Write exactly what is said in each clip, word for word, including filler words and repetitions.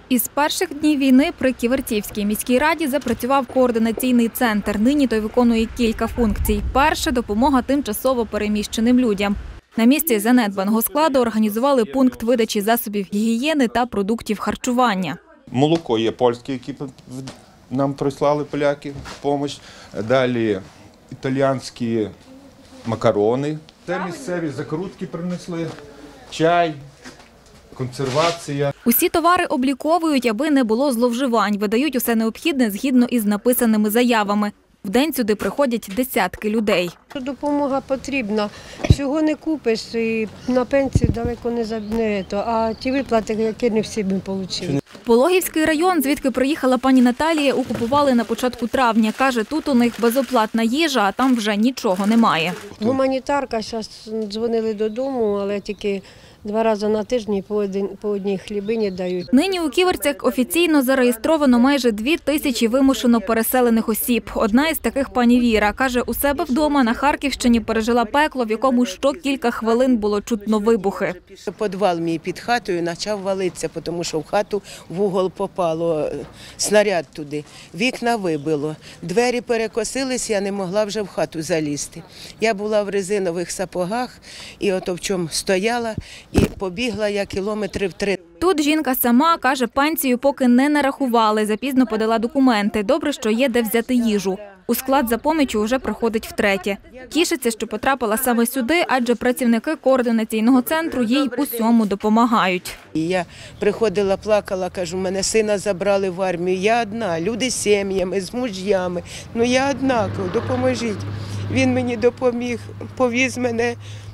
Із перших днів війни при Ківерцівській міській раді запрацював координаційний центр. Нині той виконує кілька функцій. Перше – допомога тимчасово переміщеним людям. На місці занедбаного складу організували пункт видачі засобів гігієни та продуктів харчування. Молоко є польське, яке нам прислали поляки в допомогу. Далі італійські макарони. Це місцеві закрутки принесли, чай, консервація. Усі товари обліковують, аби не було зловживань. Видають усе необхідне згідно із написаними заявами. Вдень сюди приходять десятки людей. Допомога потрібна. Всього не купиш і на пенсію далеко не забне, а ті виплати, які не всі б отримали. Пологівський район, звідки приїхала пані Наталія, окупували на початку травня. Каже, тут у них безоплатна їжа, а там вже нічого немає. Гуманітарка, зараз дзвонили додому, але тільки два рази на тиждень по, один, по одній хлібині дають. Нині у Ківерцях офіційно зареєстровано майже дві тисячі вимушено переселених осіб. Одна із таких пані Віра. Каже, у себе вдома на Харківщині пережила пекло, в якому що кілька хвилин було чутно вибухи. Підвал мій під хатою почав валитися, тому що в хату в угол попало снаряд туди. Вікна вибило, двері перекосилися, я не могла вже в хату залізти. Я була в резинових сапогах і ото в чому стояла. І побігла я кілометрів три. Тут жінка сама, каже, пенсію поки не нарахували, запізно подала документи. Добре, що є де взяти їжу. У склад за поміччю вже приходить втретє. Тішиться, що потрапила саме сюди, адже працівники координаційного центру їй усьому допомагають. І я приходила, плакала, кажу, мене сина забрали в армію. Я одна, люди з сім'ями, з муж'ями. Ну я одна, допоможіть. Він мені допоміг, повіз мене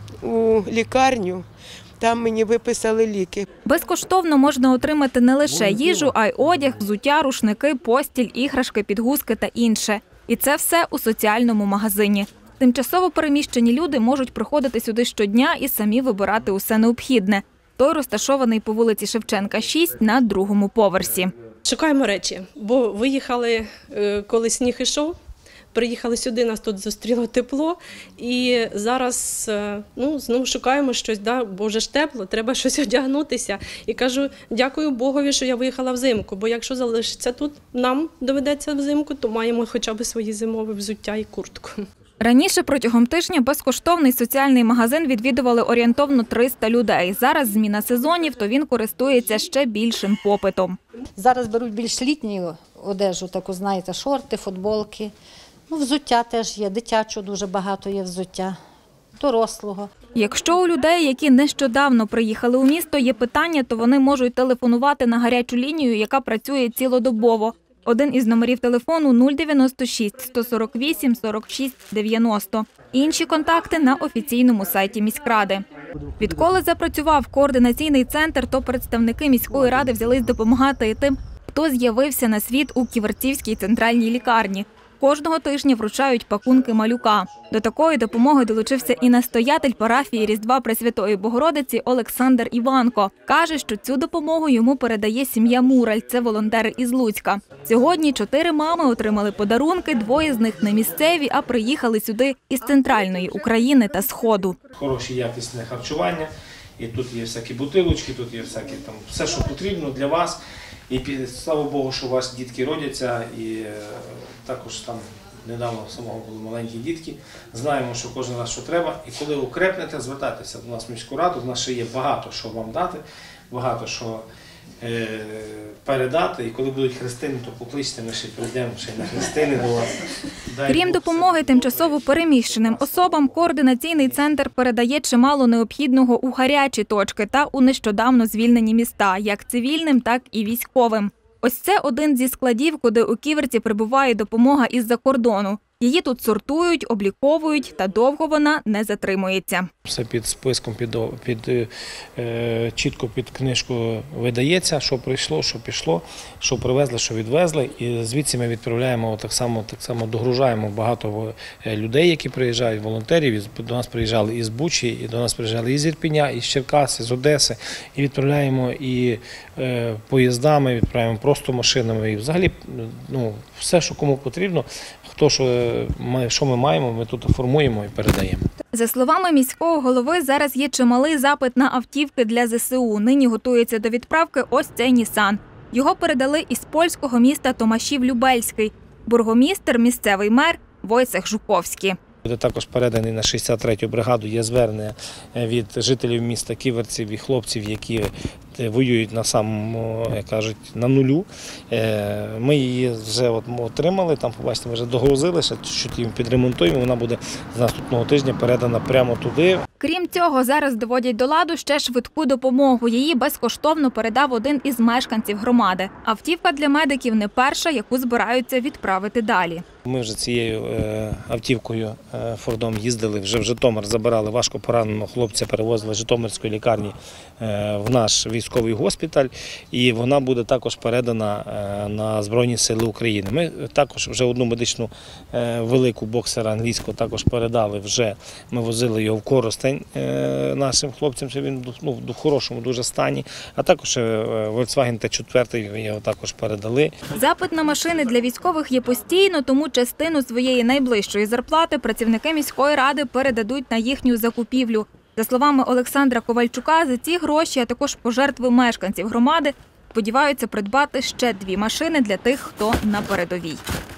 у лікарню. Там мені виписали ліки. Безкоштовно можна отримати не лише їжу, а й одяг, взуття, рушники, постіль, іграшки, підгузки та інше. І це все у соціальному магазині. Тимчасово переміщені люди можуть приходити сюди щодня і самі вибирати усе необхідне. Той розташований по вулиці Шевченка, шість, на другому поверсі. Шукаємо речі, бо виїхали, коли сніг ішов. Приїхали сюди, нас тут зустріло тепло, і зараз ну, знову шукаємо щось, да, бо вже ж тепло, треба щось одягнутися. І кажу, дякую Богові, що я виїхала взимку, бо якщо залишиться тут, нам доведеться взимку, то маємо хоча б свої зимові взуття і куртку. Раніше протягом тижня безкоштовний соціальний магазин відвідували орієнтовно триста людей. Зараз зміна сезонів, то він користується ще більшим попитом. Зараз беруть більш літню одежу, таку, знаєте, шорти, футболки. Ну, взуття теж є, дитячого дуже багато є взуття, дорослого. Якщо у людей, які нещодавно приїхали у місто, є питання, то вони можуть телефонувати на гарячу лінію, яка працює цілодобово. Один із номерів телефону – нуль дев'яносто шість сто сорок вісім сорок шість дев'яносто. Інші контакти на офіційному сайті міськради. Відколи запрацював координаційний центр, то представники міської ради взялись допомагати і тим, хто з'явився на світ у Ківерцівській центральній лікарні. Кожного тижня вручають пакунки малюка. До такої допомоги долучився і настоятель парафії Різдва Пресвятої Богородиці Олександр Іванко. Каже, що цю допомогу йому передає сім'я Мураль, це волонтери із Луцька. Сьогодні чотири мами отримали подарунки, двоє з них не місцеві, а приїхали сюди із центральної України та Сходу. Хороше якісне харчування, і тут є всякі бутилочки, тут є всякі там все, що потрібно для вас. І слава Богу, що у вас дітки родяться, і також там недавно самого були маленькі дітки. Знаємо, що кожен раз, що треба. І коли укрепнете, звертайтеся до нас в міську раду. У нас ще є багато що вам дати, багато що е, передати. І коли будуть хрестини, то покличте, ми ще прийдемо ще й на хрестини до вас. Крім допомоги тимчасово переміщеним особам, координаційний центр передає чимало необхідного у гарячі точки та у нещодавно звільнені міста, як цивільним, так і військовим. Ось це один зі складів, куди у Ківерці прибуває допомога із-за кордону. Її тут сортують, обліковують, та довго вона не затримується. Все під списком, під, під, е, чітко під книжку видається, що прийшло, що пішло, що привезли, що відвезли. І звідси ми відправляємо, так само, так само догружаємо багато людей, які приїжджають, волонтерів. До нас приїжджали із Бучі, і до нас приїжджали із Ірпеня, із Черкас, із Одеси. І відправляємо і е, поїздами, відправляємо просто машинами. І взагалі ну, все, що кому потрібно, хто що Ми, що ми маємо, ми тут формуємо і передаємо. За словами міського голови, зараз є чималий запит на автівки для зе се у. Нині готується до відправки ось цей Нісан. Його передали із польського міста Томашів-Любельський. Бургомістр – місцевий мер Войцех Жуковський. Буде також переданий на шістдесят третю бригаду. Є звернення від жителів міста Ківерців і хлопців, які воюють на самому, як кажуть, на нулю. Ми її вже от отримали, там, побачите, ми вже догрузили, ще чуть їм підремонтуємо, вона буде з наступного тижня передана прямо туди. Крім цього, зараз доводять до ладу ще швидку допомогу. Її безкоштовно передав один із мешканців громади. Автівка для медиків не перша, яку збираються відправити далі. Ми вже цією автівкою Фордом їздили, вже в Житомир забирали важко пораненого хлопця, перевозили з Житомирської лікарні в наш військовий госпіталь, і вона буде також передана на Збройні Сили України. Ми також вже одну медичну велику боксера англійського також передали вже, ми возили його в Коростень нашим хлопцям, що він ну, в хорошому дуже стані, а також Volkswagen Т чотири його також передали. Запит на машини для військових є постійно, тому частину своєї найближчої зарплати працівники міської ради передадуть на їхню закупівлю. За словами Олександра Ковальчука, за ці гроші, а також пожертви мешканців громади, сподіваються придбати ще дві машини для тих, хто на передовій.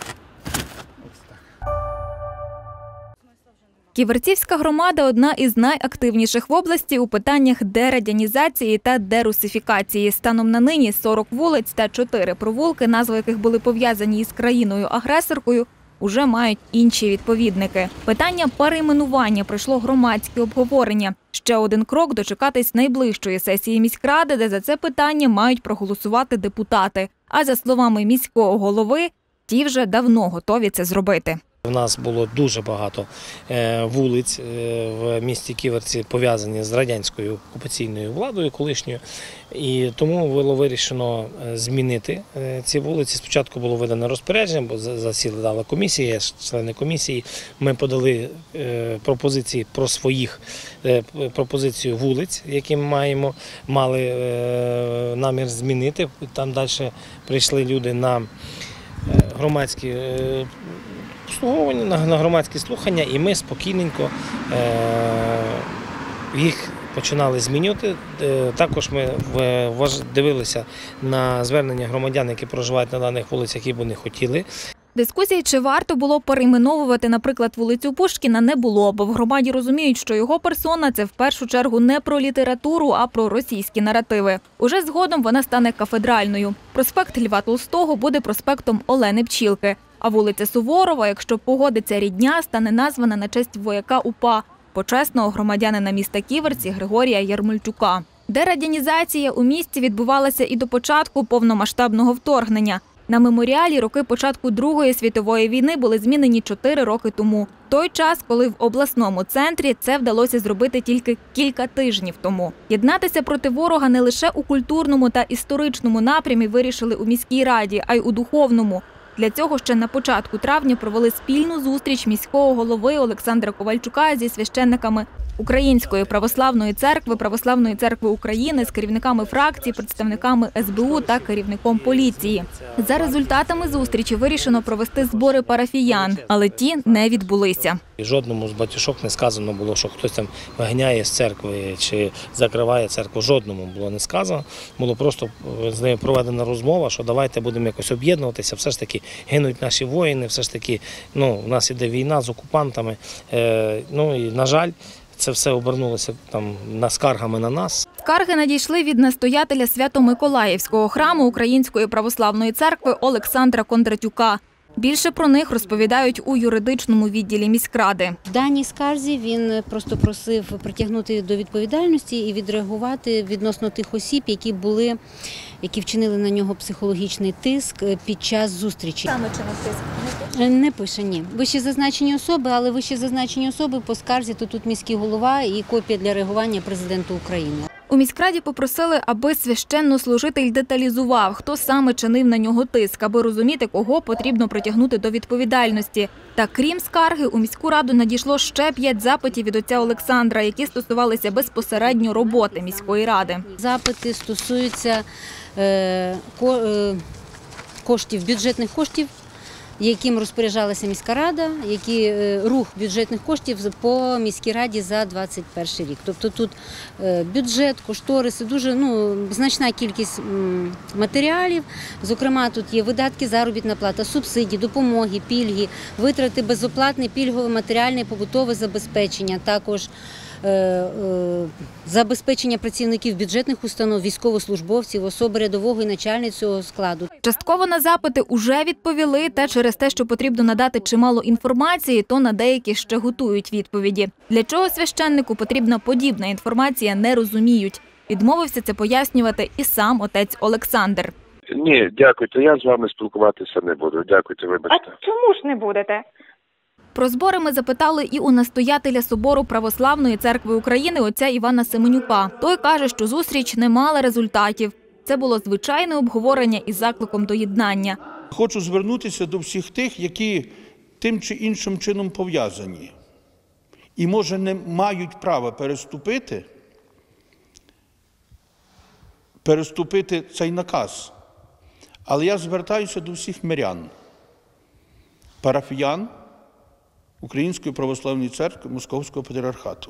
Ківерцівська громада – одна із найактивніших в області у питаннях дерадянізації та дерусифікації. Станом на нині сорок вулиць та чотири провулки, назви яких були пов'язані із країною-агресоркою, уже мають інші відповідники. Питання перейменування пройшло громадське обговорення. Ще один крок – дочекатись найближчої сесії міськради, де за це питання мають проголосувати депутати. А за словами міського голови, ті вже давно готові це зробити. У нас було дуже багато вулиць в місті Ківерці пов'язані з радянською окупаційною владою колишньою, і тому було вирішено змінити ці вулиці. Спочатку було видане розпорядження, бо засідала комісія, члени комісії. Ми подали пропозиції про своїх пропозицію вулиць, які ми маємо, мали намір змінити. Там далі прийшли люди на громадські на громадські слухання, і ми спокійненько їх починали змінювати. Також ми дивилися на звернення громадян, які проживають на даних вулицях, які б вони хотіли. Дискусії, чи варто було перейменовувати, наприклад, вулицю Пушкіна, не було, бо в громаді розуміють, що його персона – це в першу чергу не про літературу, а про російські наративи. Уже згодом вона стане кафедральною. Проспект Льва Толстого буде проспектом Олени Пчілки. А вулиця Суворова, якщо погодиться рідня, стане названа на честь вояка УПА, почесного громадянина міста Ківерці Григорія Ярмольчука. Дерадянізація у місті відбувалася і до початку повномасштабного вторгнення. На меморіалі роки початку Другої світової війни були змінені чотири роки тому. Той час, коли в обласному центрі це вдалося зробити тільки кілька тижнів тому. Єднатися проти ворога не лише у культурному та історичному напрямі вирішили у міській раді, а й у духовному. Для цього ще на початку травня провели спільну зустріч міського голови Олександра Ковальчука зі священниками Української православної церкви, Православної церкви України, з керівниками фракцій, представниками ес бе у та керівником поліції. За результатами зустрічі вирішено провести збори парафіян, але ті не відбулися. Жодному з батюшок не сказано було, що хтось там виганяє з церкви чи закриває церкву. Жодному було не сказано. Було просто з нею проведена розмова, що давайте будемо якось об'єднуватися. Все ж таки гинуть наші воїни, все ж таки ну, у нас іде війна з окупантами. Е, ну і, на жаль, це все обернулося там на скаргами на нас. Скарги надійшли від настоятеля Свято-Миколаївського храму Української православної церкви Олександра Кондратюка. Більше про них розповідають у юридичному відділі міськради. В даній скарзі він просто просив притягнути до відповідальності і відреагувати відносно тих осіб, які були, які вчинили на нього психологічний тиск під час зустрічі. Саме чи не тиск? Не пише, ні. Вище зазначені особи, але вище зазначені особи по скарзі, то тут міський голова і копія для реагування президенту України. У міськраді попросили, аби священнослужитель деталізував, хто саме чинив на нього тиск, аби розуміти, кого потрібно притягнути до відповідальності. Та крім скарги, у міську раду надійшло ще п'ять запитів від отця Олександра, які стосувалися безпосередньо роботи міської ради. Запити стосуються е, ко, е, коштів, бюджетних коштів яким розпоряджалася міська рада, які рух бюджетних коштів по міській раді за двадцять перший рік. Тобто тут бюджет, кошториси, дуже ну, значна кількість матеріалів. Зокрема, тут є видатки, заробітна плата, субсидії, допомоги, пільги, витрати безоплатне, пільгове, матеріальне, побутове забезпечення, також забезпечення працівників бюджетних установ, військовослужбовців, особи рядового і начальницького складу. Частково на запити уже відповіли, та через те, що потрібно надати чимало інформації, то на деякі ще готують відповіді. Для чого священнику потрібна подібна інформація, не розуміють. Відмовився це пояснювати і сам отець Олександр. Ні, дякуйте, я з вами спілкуватися не буду. Дякуйте, вибачте. А чому ж не будете? Про збори ми запитали і у настоятеля Собору Православної Церкви України отця Івана Семенюка. Той каже, що зустріч не мала результатів. Це було звичайне обговорення із закликом до єднання. Хочу звернутися до всіх тих, які тим чи іншим чином пов'язані. І, може, не мають права переступити, переступити цей наказ. Але я звертаюся до всіх мирян, парафіян Української Православної Церкви Московського Патріархату.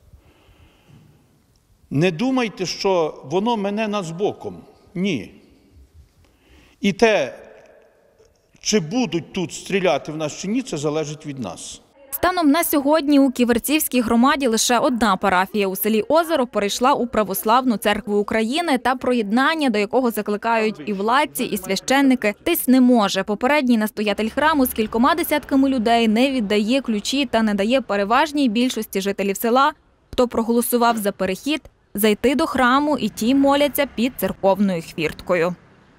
Не думайте, що воно мене над боком. Ні. І те, чи будуть тут стріляти в нас чи ні, це залежить від нас. Станом на сьогодні у Ківерцівській громаді лише одна парафія у селі Озеро перейшла у Православну Церкву України, та про єднання, до якого закликають і владці, і священники, тись не може. Попередній настоятель храму з кількома десятками людей не віддає ключі та не дає переважній більшості жителів села, хто проголосував за перехід, зайти до храму, і ті моляться під церковною хвірткою.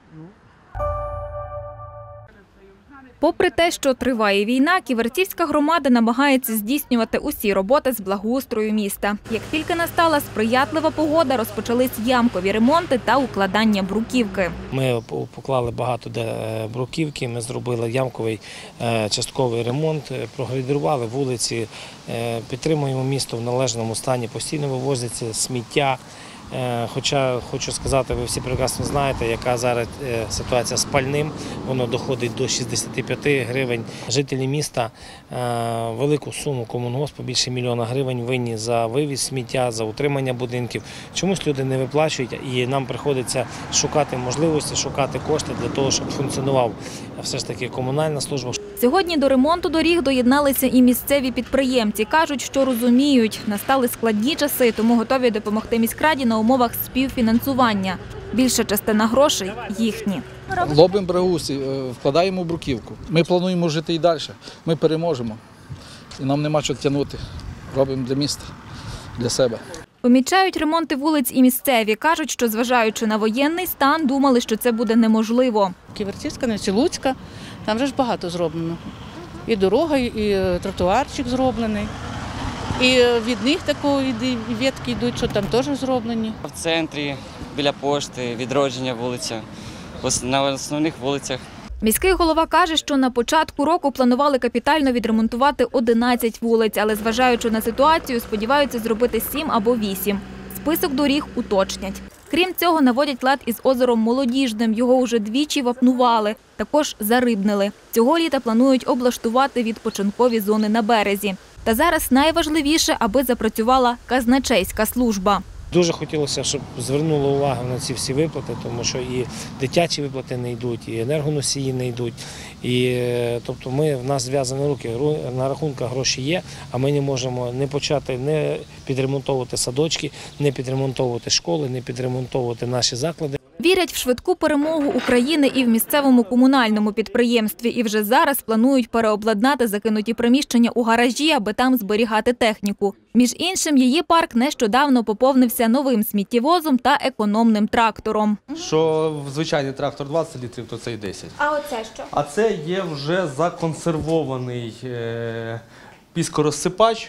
Попри те, що триває війна, Ківерцівська громада намагається здійснювати усі роботи з благоустрою міста. Як тільки настала сприятлива погода, розпочались ямкові ремонти та укладання бруківки. Ми поклали багато де бруківки, ми зробили ямковий частковий ремонт, прогрейдерували вулиці, підтримуємо місто в належному стані, постійно вивозиться сміття. Хоча, хочу сказати, ви всі прекрасно знаєте, яка зараз ситуація з пальним, воно доходить до шістдесят п'ять гривень. Жителі міста велику суму комунгоспу, більше мільйона гривень винні за вивіз сміття, за утримання будинків. Чомусь люди не виплачують, і нам приходиться шукати можливості, шукати кошти для того, щоб функціонував все ж таки комунальна служба. Сьогодні до ремонту доріг доєдналися і місцеві підприємці. Кажуть, що розуміють, настали складні часи, тому готові допомогти міськраді на умовах співфінансування. Більша частина грошей – їхні. Лобимо брагусі, вкладаємо бруківку. Ми плануємо жити і далі. Ми переможемо. І нам нема чого тягнути. Робимо для міста, для себе. Помічають ремонти вулиць і місцеві. Кажуть, що зважаючи на воєнний стан, думали, що це буде неможливо. Ківерцівська, Невцілуцька, там вже ж багато зроблено. І дорога, і тротуарчик зроблений. І від них такої ветки йдуть, що там теж зроблені. В центрі, біля пошти, Відродження вулиця, на основних вулицях. Міський голова каже, що на початку року планували капітально відремонтувати одинадцять вулиць, але зважаючи на ситуацію, сподіваються зробити сім або вісім. Список доріг уточнять. Крім цього, наводять лад із озером Молодіжним. Його уже двічі вапнували, також зарибнили. Цього літа планують облаштувати відпочинкові зони на березі. Та зараз найважливіше, аби запрацювала казначейська служба. Дуже хотілося, щоб звернули увагу на ці всі виплати, тому що і дитячі виплати не йдуть, і енергоносії не йдуть. І, тобто ми, в нас зв'язані руки, на рахунках гроші є, а ми не можемо не почати не підремонтовувати садочки, не підремонтовувати школи, не підремонтовувати наші заклади. Вірять в швидку перемогу України і в місцевому комунальному підприємстві. І вже зараз планують переобладнати закинуті приміщення у гаражі, аби там зберігати техніку. Між іншим, її парк нещодавно поповнився новим сміттєвозом та економним трактором. Що звичайний трактор двадцять літрів, то це і десять. А оце що? А це є вже законсервований е- піскорозсипач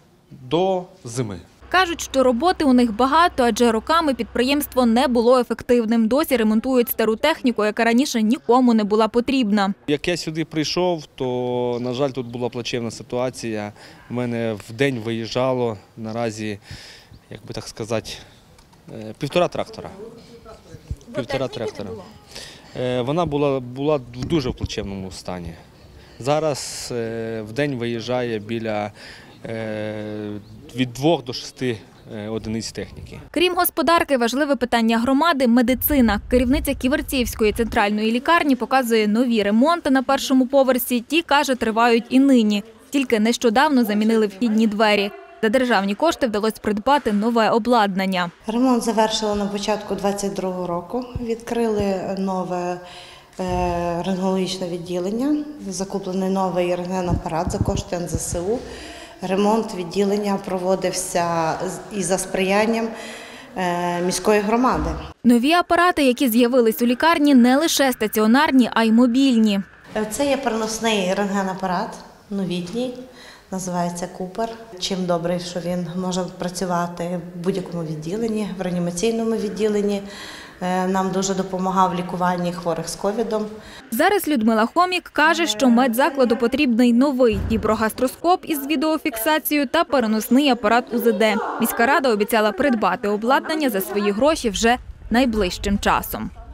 до зими. Кажуть, що роботи у них багато, адже роками підприємство не було ефективним. Досі ремонтують стару техніку, яка раніше нікому не була потрібна. Як я сюди прийшов, то, на жаль, тут була плачевна ситуація. У мене в день виїжджало наразі, як би так сказати, півтора трактора. Півтора трактора. Вона була, була в дуже плачевному стані. Зараз в день виїжджає біля від двох до шести одиниць техніки. Крім господарки, важливе питання громади – медицина. Керівниця Ківерцівської центральної лікарні показує нові ремонти на першому поверсі. Ті, каже, тривають і нині. Тільки нещодавно замінили вхідні двері. За державні кошти вдалося придбати нове обладнання. Ремонт завершили на початку двадцять другого року. Відкрили нове рентгенологічне відділення, закуплений новий рентгенапарат за кошти ен зе ес у. Ремонт відділення проводився і за сприянням міської громади. Нові апарати, які з'явились у лікарні, не лише стаціонарні, а й мобільні. Це є переносний рентгенапарат, новітній, називається Купер. Чим добре, що він може працювати в будь-якому відділенні, в реанімаційному відділенні. Нам дуже допомагав в лікуванні хворих з ковідом. Зараз Людмила Хомік каже, що медзакладу потрібний новий фіброгастроскоп із відеофіксацією та переносний апарат у зе де. Міська рада обіцяла придбати обладнання за свої гроші вже найближчим часом.